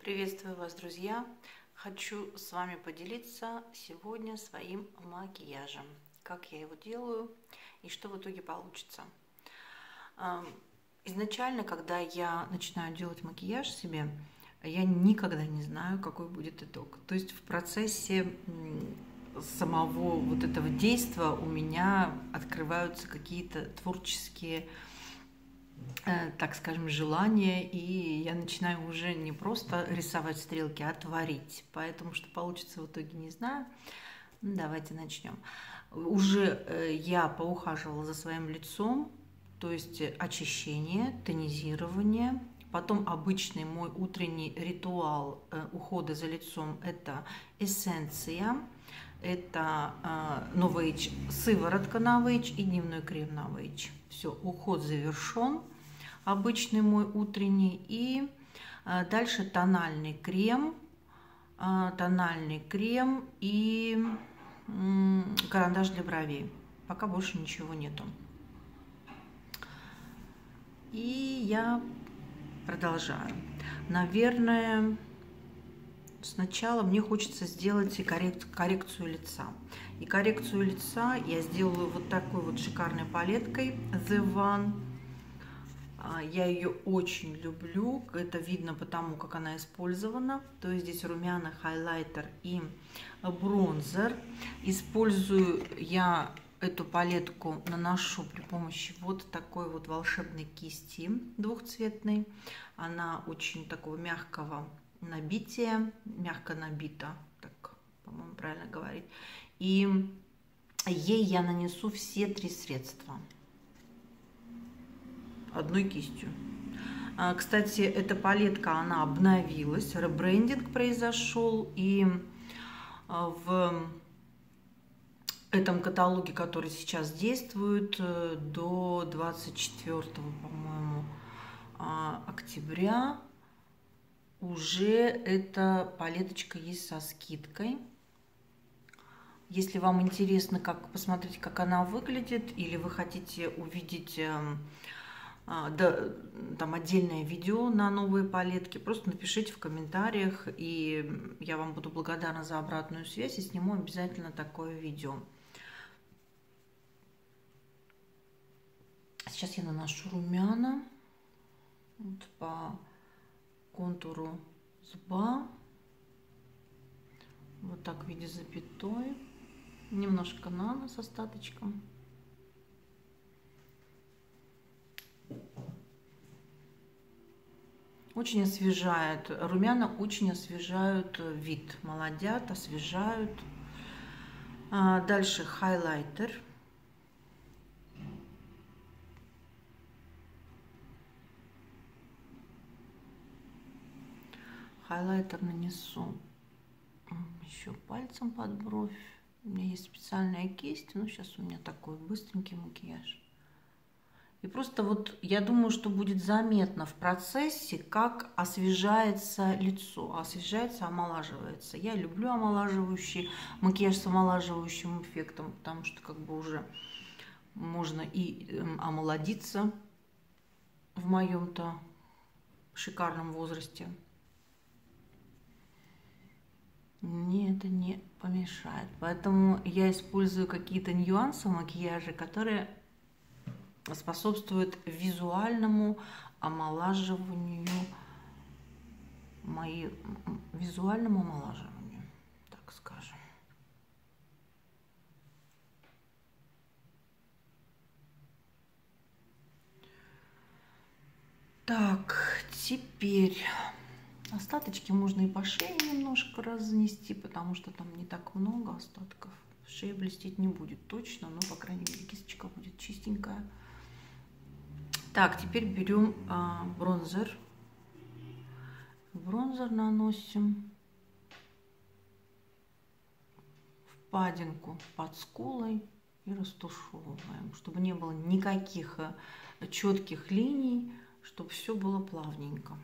Приветствую вас, друзья! Хочу с вами поделиться сегодня своим макияжем. Как я его делаю и что в итоге получится. Изначально, когда я начинаю делать макияж себе, я никогда не знаю, какой будет итог. То есть в процессе самого вот этого действия у меня открываются какие-то творческие, так скажем, желания, и я начинаю уже не просто рисовать стрелки, а творить. Поэтому что получится в итоге, не знаю. Давайте начнем. Уже я поухаживала за своим лицом, то есть очищение, тонизирование. Потом обычный мой утренний ритуал ухода за лицом – это эссенция, это Novage сыворотка Novage и дневной крем Novage. Все, уход завершен, обычный мой утренний. И дальше тональный крем и карандаш для бровей. Пока больше ничего нету. И я продолжаю. Наверное, сначала мне хочется сделать коррекцию лица. И коррекцию лица я сделаю вот такой вот шикарной палеткой The One. Я ее очень люблю. Это видно потому, как она использована. То есть здесь румяна, хайлайтер и бронзер. Использую я эту палетку, наношу при помощи вот такой вот волшебной кисти двухцветной. Она очень такого мягкого набития, мягко набита, так, по-моему, правильно говорить. И ей я нанесу все три средства одной кистью. Кстати, эта палетка, она обновилась, ребрендинг произошел, и в этом каталоге, который сейчас действует до 24, по-моему, октября, уже эта палеточка есть со скидкой. Если вам интересно, как посмотреть, как она выглядит, или вы хотите увидеть там отдельное видео на новые палетки, просто напишите в комментариях, и я вам буду благодарна за обратную связь, и сниму обязательно такое видео. Сейчас я наношу румяна вот по контуру зуба, вот так в виде запятой, немножко на нос остаточком. Очень освежает, румяна очень освежают вид, молодят, освежают. Дальше хайлайтер. Хайлайтер нанесу еще пальцем под бровь. У меня есть специальная кисть, но сейчас у меня такой быстренький макияж. И просто вот я думаю, что будет заметно в процессе, как освежается лицо, освежается, омолаживается. Я люблю омолаживающий макияж с омолаживающим эффектом, потому что как бы уже можно и омолодиться в моем-то шикарном возрасте. Мне это не помешает. Поэтому я использую какие-то нюансы макияжа, которые способствуют визуальному омолаживанию, визуальному омолаживанию, так скажем. Так, теперь остаточки можно и по шее немножко разнести, потому что там не так много остатков. Шея блестеть не будет точно, но, по крайней мере, кисточка будет чистенькая. Так, теперь берем бронзер. Бронзер наносим впадинку под скулой и растушевываем, чтобы не было никаких четких линий, чтобы все было плавненько.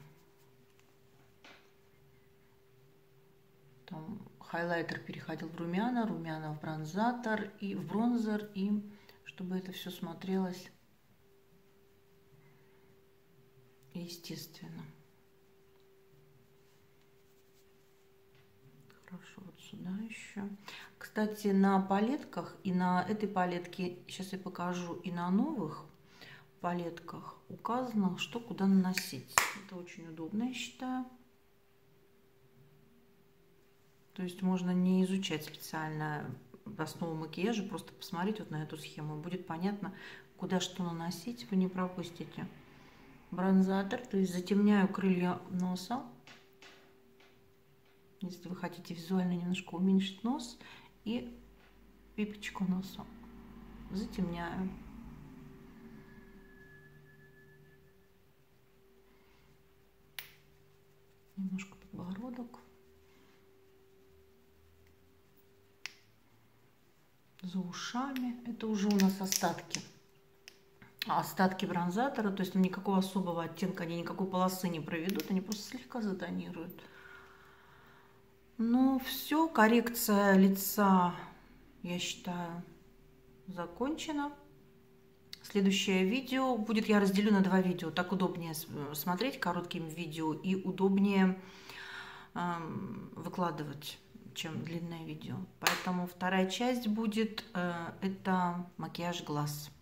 Там хайлайтер переходил в румяна, румяна в бронзатор и в бронзер, и чтобы это все смотрелось естественно. Хорошо, вот сюда еще. Кстати, на палетках и на этой палетке, сейчас я покажу, и на новых палетках указано, что куда наносить. Это очень удобно, я считаю. То есть можно не изучать специально основу макияжа, просто посмотреть вот на эту схему. Будет понятно, куда что наносить, вы не пропустите. Бронзатор, то есть затемняю крылья носа. Если вы хотите визуально немножко уменьшить нос, и пипочку носа затемняю. Немножко подбородок. За ушами. Это уже у нас остатки. Остатки бронзатора, то есть никакого особого оттенка, они никакой полосы не проведут, они просто слегка затонируют. Ну все, коррекция лица, я считаю, закончена. Следующее видео будет, я разделю на 2 видео, так удобнее смотреть коротким видео и удобнее выкладывать, чем длинное видео. Поэтому вторая часть будет, это макияж глаз.